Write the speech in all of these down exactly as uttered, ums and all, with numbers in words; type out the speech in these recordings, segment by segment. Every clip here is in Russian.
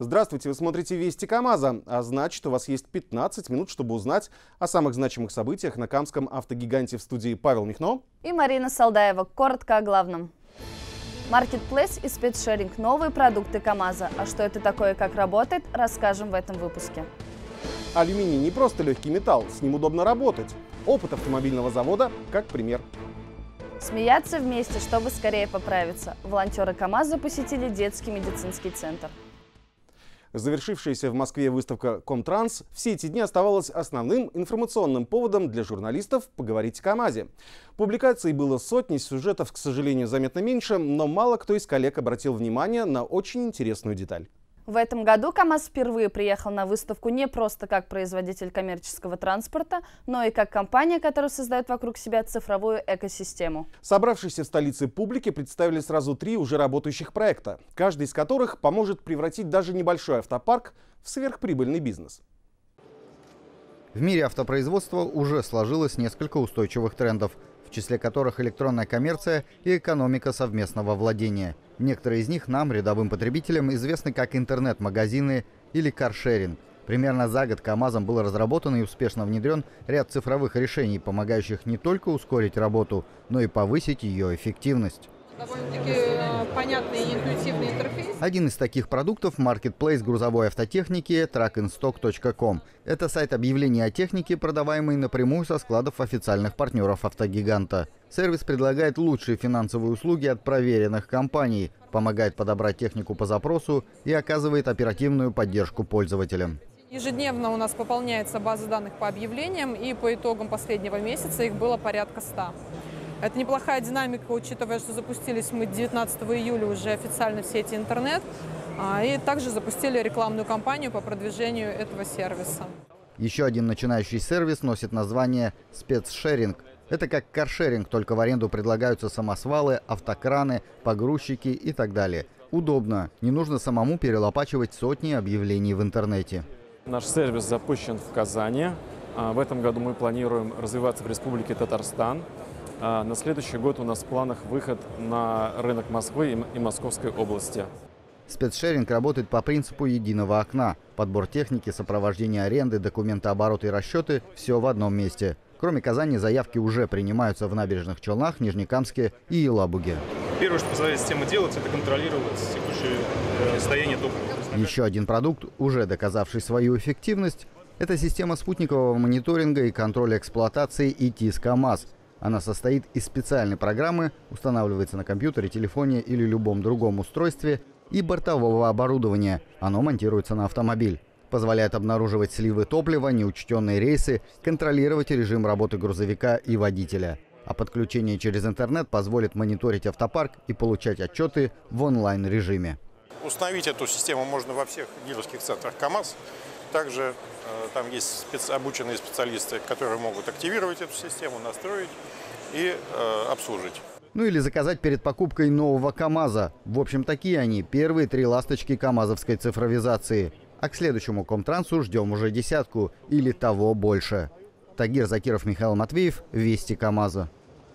Здравствуйте, вы смотрите «Вести КамАЗа», а значит, у вас есть пятнадцать минут, чтобы узнать о самых значимых событиях на камском автогиганте. В студии Павел Михно и Марина Салдаева. Коротко о главном. Маркетплейс и спецшеринг – новые продукты КамАЗа. А что это такое и как работает, расскажем в этом выпуске. Алюминий не просто легкий металл, с ним удобно работать. Опыт автомобильного завода как пример. Смеяться вместе, чтобы скорее поправиться. Волонтеры КамАЗа посетили детский медицинский центр. Завершившаяся в Москве выставка «Комтранс» все эти дни оставалась основным информационным поводом для журналистов поговорить о КамАЗе. Публикаций было сотни, сюжетов, к сожалению, заметно меньше, но мало кто из коллег обратил внимание на очень интересную деталь. В этом году КамАЗ впервые приехал на выставку не просто как производитель коммерческого транспорта, но и как компания, которая создает вокруг себя цифровую экосистему. Собравшиеся в столице публике представили сразу три уже работающих проекта, каждый из которых поможет превратить даже небольшой автопарк в сверхприбыльный бизнес. В мире автопроизводства уже сложилось несколько устойчивых трендов, в числе которых электронная коммерция и экономика совместного владения. Некоторые из них нам, рядовым потребителям, известны как интернет-магазины или каршеринг. Примерно за год КамАЗом был разработан и успешно внедрен ряд цифровых решений, помогающих не только ускорить работу, но и повысить ее эффективность. Довольно-таки понятный и интуитивный интерфейс. Один из таких продуктов – маркетплейс грузовой автотехники трак ин сток точка ком. Это сайт объявлений о технике, продаваемый напрямую со складов официальных партнеров автогиганта. Сервис предлагает лучшие финансовые услуги от проверенных компаний, помогает подобрать технику по запросу и оказывает оперативную поддержку пользователям. Ежедневно у нас пополняется база данных по объявлениям, и по итогам последнего месяца их было порядка ста. Это неплохая динамика, учитывая, что запустились мы девятнадцатого июля уже официально в сети интернет, и также запустили рекламную кампанию по продвижению этого сервиса. Еще один начинающий сервис носит название «Спецшеринг». Это как каршеринг, только в аренду предлагаются самосвалы, автокраны, погрузчики и так далее. Удобно, не нужно самому перелопачивать сотни объявлений в интернете. Наш сервис запущен в Казани. В этом году мы планируем развиваться в Республике Татарстан. На следующий год у нас в планах выход на рынок Москвы и Московской области. Спецшеринг работает по принципу единого окна. Подбор техники, сопровождение аренды, документооборот и расчеты – все в одном месте. Кроме Казани, заявки уже принимаются в Набережных Челнах, Нижнекамске и Елабуге. Первое, что позволяет система делать, это контролировать текущее состояние топлива. Еще один продукт, уже доказавший свою эффективность – это система спутникового мониторинга и контроля эксплуатации и ти эс КамАЗ. Она состоит из специальной программы, устанавливается на компьютере, телефоне или любом другом устройстве, и бортового оборудования. Оно монтируется на автомобиль. Позволяет обнаруживать сливы топлива, неучтенные рейсы, контролировать режим работы грузовика и водителя. А подключение через интернет позволит мониторить автопарк и получать отчеты в онлайн-режиме. Установить эту систему можно во всех дилерских центрах КамАЗ. Также э, там есть спец... обученные специалисты, которые могут активировать эту систему, настроить и э, обслужить. Ну или заказать перед покупкой нового КамАЗа. В общем, такие они, первые три ласточки камазовской цифровизации. А к следующему Комтрансу ждем уже десятку или того больше. Тагир Закиров, Михаил Матвеев, Вести КамАЗа.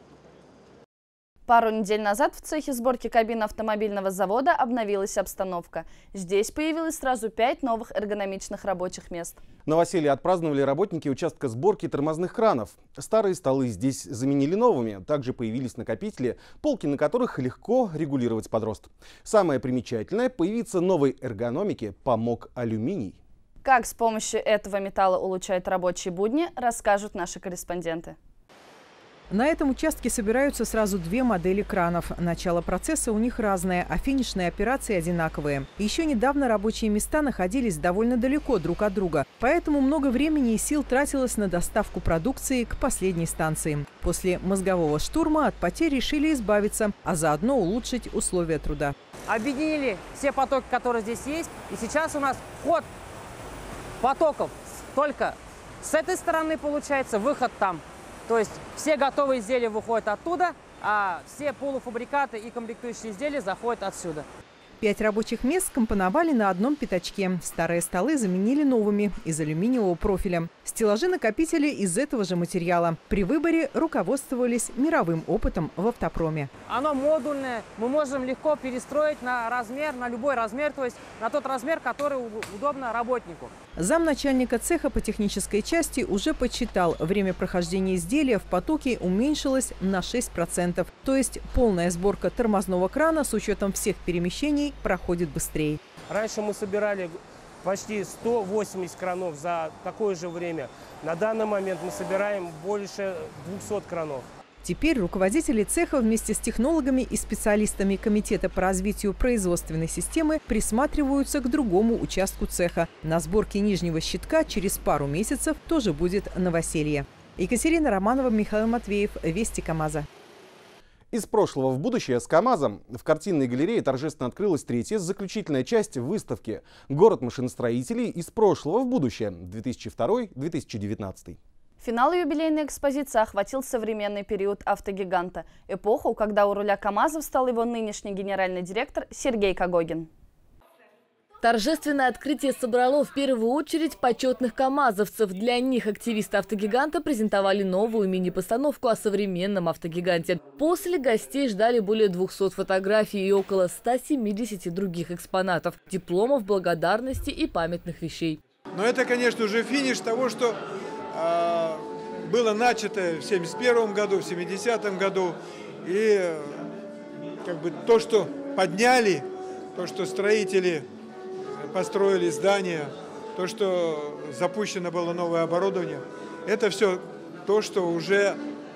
Пару недель назад в цехе сборки кабин автомобильного завода обновилась обстановка. Здесь появилось сразу пять новых эргономичных рабочих мест. Новоселье отпраздновали работники участка сборки тормозных кранов. Старые столы здесь заменили новыми. Также появились накопители, полки на которых легко регулировать подрост. Самое примечательное, появиться новой эргономике помог алюминий. Как с помощью этого металла улучшают рабочие будни, расскажут наши корреспонденты. На этом участке собираются сразу две модели кранов. Начало процесса у них разное, а финишные операции одинаковые. Еще недавно рабочие места находились довольно далеко друг от друга, поэтому много времени и сил тратилось на доставку продукции к последней станции. После мозгового штурма от потерь решили избавиться, а заодно улучшить условия труда. Объединили все потоки, которые здесь есть, и сейчас у нас ход потоков только с этой стороны получается, выход там. То есть все готовые изделия выходят оттуда, а все полуфабрикаты и комплектующие изделия заходят отсюда. Пять рабочих мест скомпоновали на одном пятачке. Старые столы заменили новыми из алюминиевого профиля. Стеллажи-накопители из этого же материала. При выборе руководствовались мировым опытом в автопроме. Оно модульное, мы можем легко перестроить на размер, на любой размер, то есть на тот размер, который удобно работнику. Замначальника цеха по технической части уже подсчитал, время прохождения изделия в потоке уменьшилось на шесть процентов. То есть полная сборка тормозного крана с учетом всех перемещений проходит быстрее. Раньше мы собирали почти сто восемьдесят кранов за такое же время. На данный момент мы собираем больше двухсот кранов. Теперь руководители цеха вместе с технологами и специалистами Комитета по развитию производственной системы присматриваются к другому участку цеха. На сборке нижнего щитка через пару месяцев тоже будет новоселье. Екатерина Романова, Михаил Матвеев, Вести КамАЗа. Из прошлого в будущее с КамАЗом. В картинной галерее торжественно открылась третья заключительная часть выставки «Город машиностроителей из прошлого в будущее» две тысячи второй — две тысячи девятнадцатый. Финал юбилейной экспозиции охватил современный период автогиганта. Эпоху, когда у руля КамАЗов стал его нынешний генеральный директор Сергей Когогин. Торжественное открытие собрало в первую очередь почетных камазовцев. Для них активисты автогиганта презентовали новую мини-постановку о современном автогиганте. После гостей ждали более двухсот фотографий и около ста семидесяти других экспонатов, дипломов благодарности и памятных вещей. Но это, конечно, уже финиш того, что э, было начато в семьдесят первом году, в семидесятом году. И э, как бы то, что подняли, то, что строители построили здания, то, что запущено было новое оборудование, это все то, что уже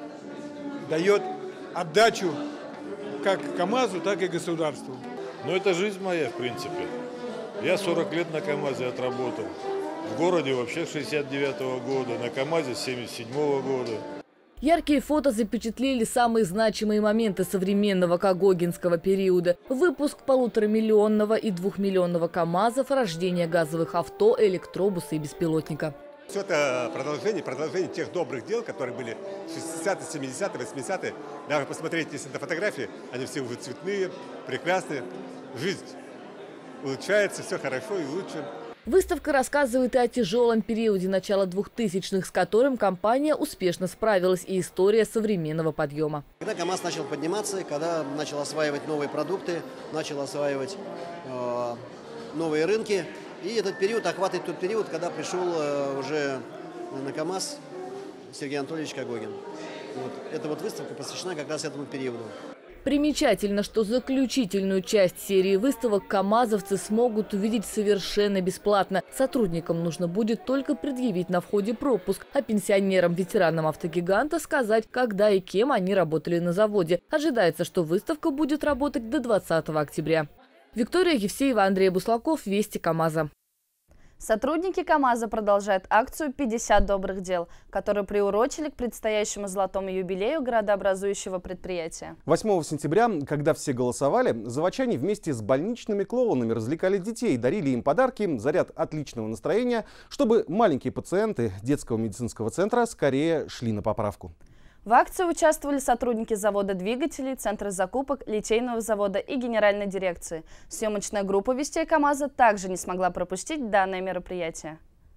дает отдачу как КамАЗу, так и государству. Ну, это жизнь моя, в принципе. Я сорок лет на КамАЗе отработал. В городе вообще с шестьдесят девятого года, на КамАЗе с семьдесят седьмого года. Яркие фото запечатлели самые значимые моменты современного когогинского периода. Выпуск полуторамиллионного и двухмиллионного КамАЗов, рождение газовых авто, электробуса и беспилотника. Все это продолжение, продолжение тех добрых дел, которые были в шестидесятые, семидесятые, восьмидесятые. Даже посмотреть, если на фотографии, они все уже цветные, прекрасные. Жизнь улучшается, все хорошо и лучше. Выставка рассказывает и о тяжелом периоде начала двухтысячных, с которым компания успешно справилась, и история современного подъема. Когда КамАЗ начал подниматься, когда начал осваивать новые продукты, начал осваивать э, новые рынки, и этот период охватывает тот период, когда пришел э, уже на КамАЗ Сергей Анатольевич Когогин. Вот. Эта вот выставка посвящена как раз этому периоду. Примечательно, что заключительную часть серии выставок камазовцы смогут увидеть совершенно бесплатно. Сотрудникам нужно будет только предъявить на входе пропуск, а пенсионерам-ветеранам автогиганта сказать, когда и кем они работали на заводе. Ожидается, что выставка будет работать до двадцатого октября. Виктория Евсеева, Андрей Буслаков, Вести КамАЗа. Сотрудники КамАЗа продолжают акцию «пятьдесят добрых дел», которую приурочили к предстоящему золотому юбилею градообразующего предприятия. восьмого сентября, когда все голосовали, заводчане вместе с больничными клоунами развлекали детей, дарили им подарки, заряд отличного настроения, чтобы маленькие пациенты детского медицинского центра скорее шли на поправку. В акции участвовали сотрудники завода двигателей, центра закупок, литейного завода и генеральной дирекции. Съемочная группа «Вестей КамАЗа» также не смогла пропустить данное мероприятие.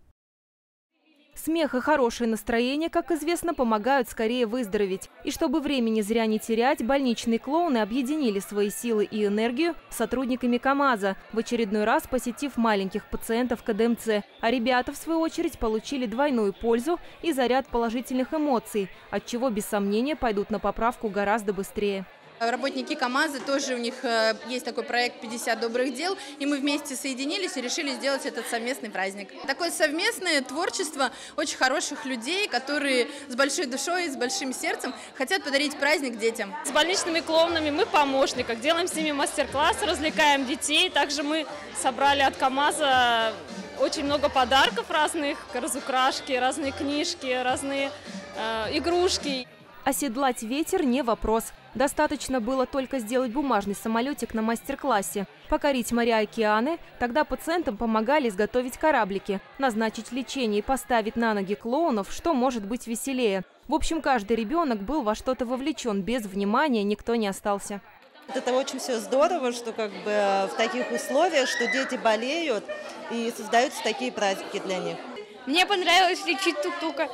Смех и хорошее настроение, как известно, помогают скорее выздороветь. И чтобы времени зря не терять, больничные клоуны объединили свои силы и энергию с сотрудниками КамАЗа, в очередной раз посетив маленьких пациентов КДМЦ. А ребята, в свою очередь, получили двойную пользу и заряд положительных эмоций, от чего, без сомнения, пойдут на поправку гораздо быстрее. Работники КамАЗа тоже, у них есть такой проект «пятьдесят добрых дел», и мы вместе соединились и решили сделать этот совместный праздник. Такое совместное творчество очень хороших людей, которые с большой душой, с большим сердцем хотят подарить праздник детям. С больничными клоунами мы помощниках, делаем с ними мастер-классы, развлекаем детей. Также мы собрали от КамАЗа очень много подарков разных, разукрашки, разные книжки, разные э, игрушки. Оседлать ветер не вопрос. Достаточно было только сделать бумажный самолетик на мастер-классе, покорить моря и океаны, тогда пациентам помогали изготовить кораблики, назначить лечение и поставить на ноги клоунов, что может быть веселее. В общем, каждый ребенок был во что-то вовлечен, без внимания никто не остался. Это очень все здорово, что как бы в таких условиях, что дети болеют и создаются такие праздники для них. Мне понравилось лечить тук-тука.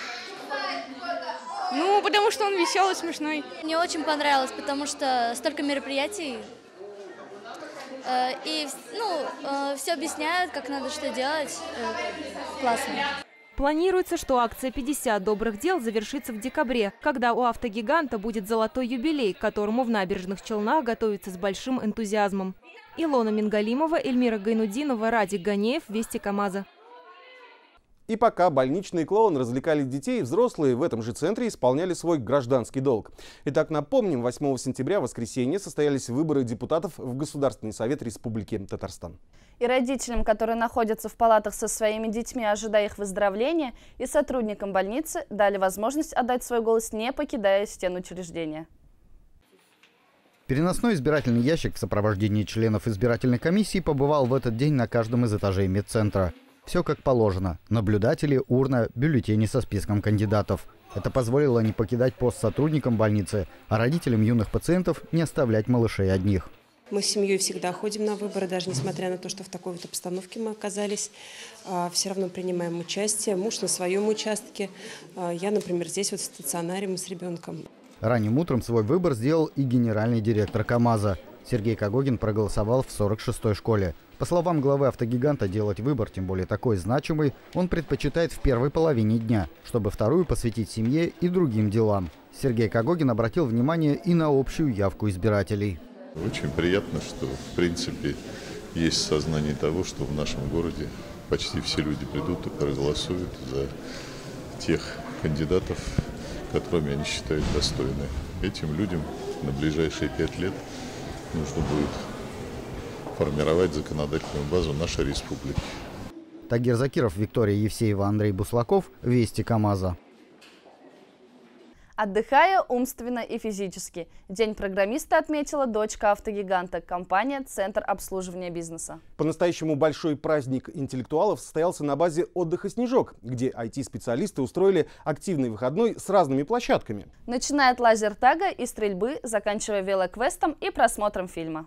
Ну, потому что он веселый, смешной. Мне очень понравилось, потому что столько мероприятий. Э, и ну, э, все объясняют, как надо что делать. Э, классно. Планируется, что акция «пятьдесят добрых дел» завершится в декабре, когда у автогиганта будет золотой юбилей, к которому в Набережных Челнах готовится с большим энтузиазмом. Илона Мингалимова, Эльмира Гайнудинова, Радик Ганеев, Вести КамАЗа. И пока больничные клоуны развлекали детей, взрослые в этом же центре исполняли свой гражданский долг. Итак, напомним, восьмого сентября, в воскресенье, состоялись выборы депутатов в Государственный совет Республики Татарстан. И родителям, которые находятся в палатах со своими детьми, ожидая их выздоровления, и сотрудникам больницы дали возможность отдать свой голос, не покидая стен учреждения. Переносной избирательный ящик в сопровождении членов избирательной комиссии побывал в этот день на каждом из этажей медцентра. Все как положено. Наблюдатели, урна, бюллетени со списком кандидатов. Это позволило не покидать пост сотрудникам больницы, а родителям юных пациентов не оставлять малышей одних. Мы с семьей всегда ходим на выборы, даже несмотря на то, что в такой вот обстановке мы оказались. Все равно принимаем участие. Муж на своем участке. Я, например, здесь вот в стационаре, мы с ребенком. Ранним утром свой выбор сделал и генеральный директор КамАЗа. Сергей Кагогин проголосовал в сорок шестой школе. По словам главы автогиганта, делать выбор, тем более такой значимый, он предпочитает в первой половине дня, чтобы вторую посвятить семье и другим делам. Сергей Кагогин обратил внимание и на общую явку избирателей. Очень приятно, что в принципе есть сознание того, что в нашем городе почти все люди придут и проголосуют за тех кандидатов, которыми они считают достойны. Этим людям на ближайшие пять лет нужно будет формировать законодательную базу нашей республики. Тагир Закиров, Виктория Евсеева, Андрей Буслаков, Вести КамАЗа. Отдыхая умственно и физически. День программиста отметила дочка автогиганта, компания «Центр обслуживания бизнеса». По-настоящему большой праздник интеллектуалов состоялся на базе отдыха «Снежок», где ай ти-специалисты устроили активный выходной с разными площадками. Начиная от лазертага и стрельбы, заканчивая велоквестом и просмотром фильма.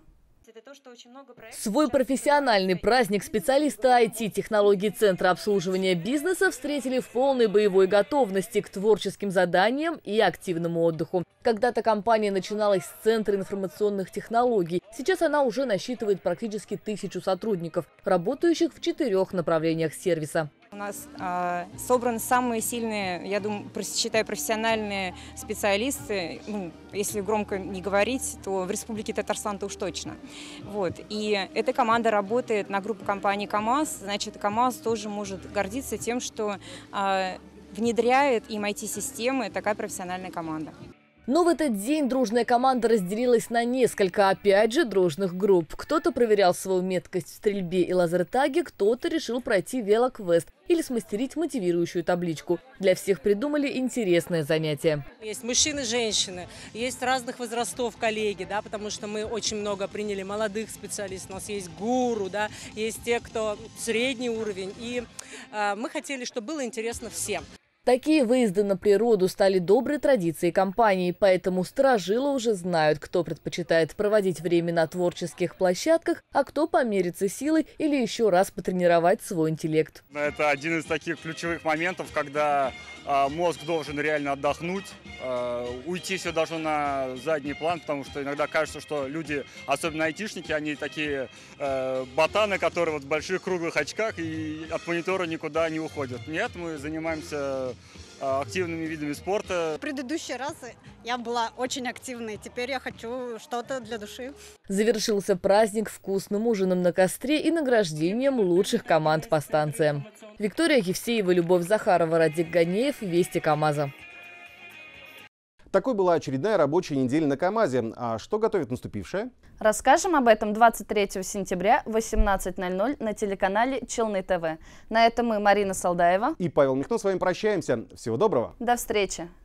Свой профессиональный праздник специалисты ай ти-технологий Центра обслуживания бизнеса встретили в полной боевой готовности к творческим заданиям и активному отдыху. Когда-то компания начиналась с Центра информационных технологий. Сейчас она уже насчитывает практически тысячу сотрудников, работающих в четырех направлениях сервиса. У нас э, собраны самые сильные, я думаю, считаю, профессиональные специалисты. Ну, если громко не говорить, то в Республике Татарстан-то уж точно. Вот. И эта команда работает на группу компании КамАЗ. Значит, КамАЗ тоже может гордиться тем, что э, внедряет им ай ти-системы такая профессиональная команда. Но в этот день дружная команда разделилась на несколько, опять же, дружных групп. Кто-то проверял свою меткость в стрельбе и лазертаге, кто-то решил пройти велоквест или смастерить мотивирующую табличку. Для всех придумали интересное занятие. Есть мужчины, женщины, есть разных возрастов коллеги, да, потому что мы очень много приняли молодых специалистов. У нас есть гуру, да, есть те, кто средний уровень. И э, мы хотели, чтобы было интересно всем. Такие выезды на природу стали доброй традицией компании, поэтому сторожилы уже знают, кто предпочитает проводить время на творческих площадках, а кто помериться силой или еще раз потренировать свой интеллект. Это один из таких ключевых моментов, когда э, мозг должен реально отдохнуть, э, уйти все должно на задний план, потому что иногда кажется, что люди, особенно айтишники, они такие э, ботаны, которые вот в больших круглых очках и от монитора никуда не уходят. Нет, мы занимаемся активными видами спорта. В предыдущие разы я была очень активной, теперь я хочу что-то для души. Завершился праздник вкусным ужином на костре и награждением лучших команд по станциям. Виктория Евсеева, Любовь Захарова, Радик Ганеев, Вести КамАЗа. Такой была очередная рабочая неделя на КамАЗе. А что готовит наступившая? Расскажем об этом двадцать третьего сентября в восемнадцать ноль ноль на телеканале Челны ТВ. На этом мы, Марина Салдаева и Павел Михно, с вами прощаемся. Всего доброго. До встречи.